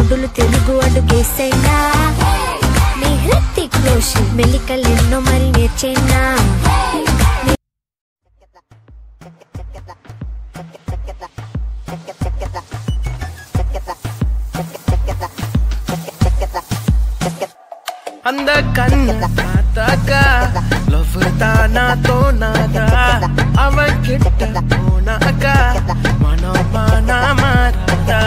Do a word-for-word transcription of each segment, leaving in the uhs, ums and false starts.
ముడులు తెలుగు అడుగేసైనా నీ హృతిక్ రోషన్ మెలికలు ఎన్నో మరి నేర్చేనా அந்த கண்ணு பார்த்தாக்கா லவ் தானா தோணாதா அவன் கிட்ட போனாக்கா மனோமானா மாறாதா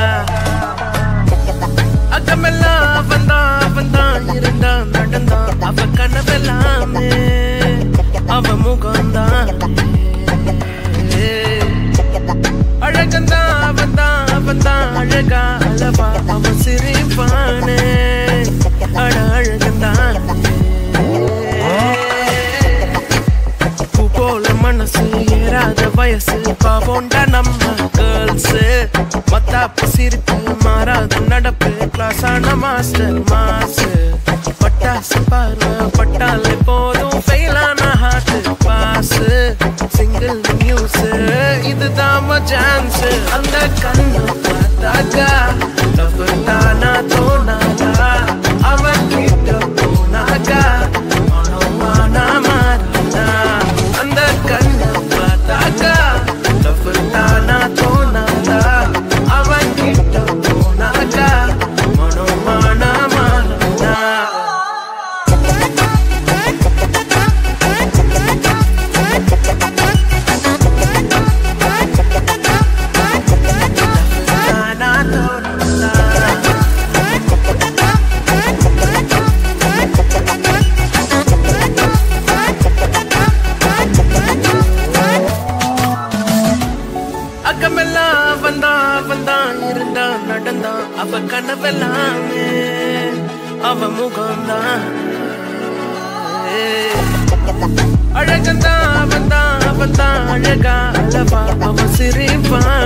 அகமெல்லாம் அவன்தான் அவன்தான் இருந்தான் நடந்தான் அவ கனவெல்லாமே அவ முகம்தான் அழகந்தான் அவன்தான் அவன்தான் அழகா அளவா அவன் சிரிப்பானே அட அழகந்தான் பூ போல மனசு ஏறாத வயசு பாவோண்டா நம்ம கேர்ள்ஸ் மத்தாப்பு சிரிப்பு மாறாத நடப்பு கிளாஸ் ஆன மாஸ்டர் மாசு பட்டாசு பார்வை பட்டாலே போதும் ஃபெயிலான ஹார்ட் பாஸ் சிங்கிள் நியூஸ் இதுதான் சான்ஸ் அந்த கண்ணு பார்த்தாக்கா லவ் தானா தோணாதா அவன் கிட்ட போனாக்கா மனோமானா மாறாதா அந்த கண்ணு பார்த்தாக்கா லவ் தானா தோணாதா அவன் கிட்ட போனாக்கா மனோமானா மாறாதா அகமெல்லாம் வந்தான் வந்தான் இருந்தான் நடந்தான் அவ கனவெல்லாமே அவ முகம்தான் அழகந்தான் அவன்தான் அவன்தான் அழகா அளவா அவ சிரிப்பான்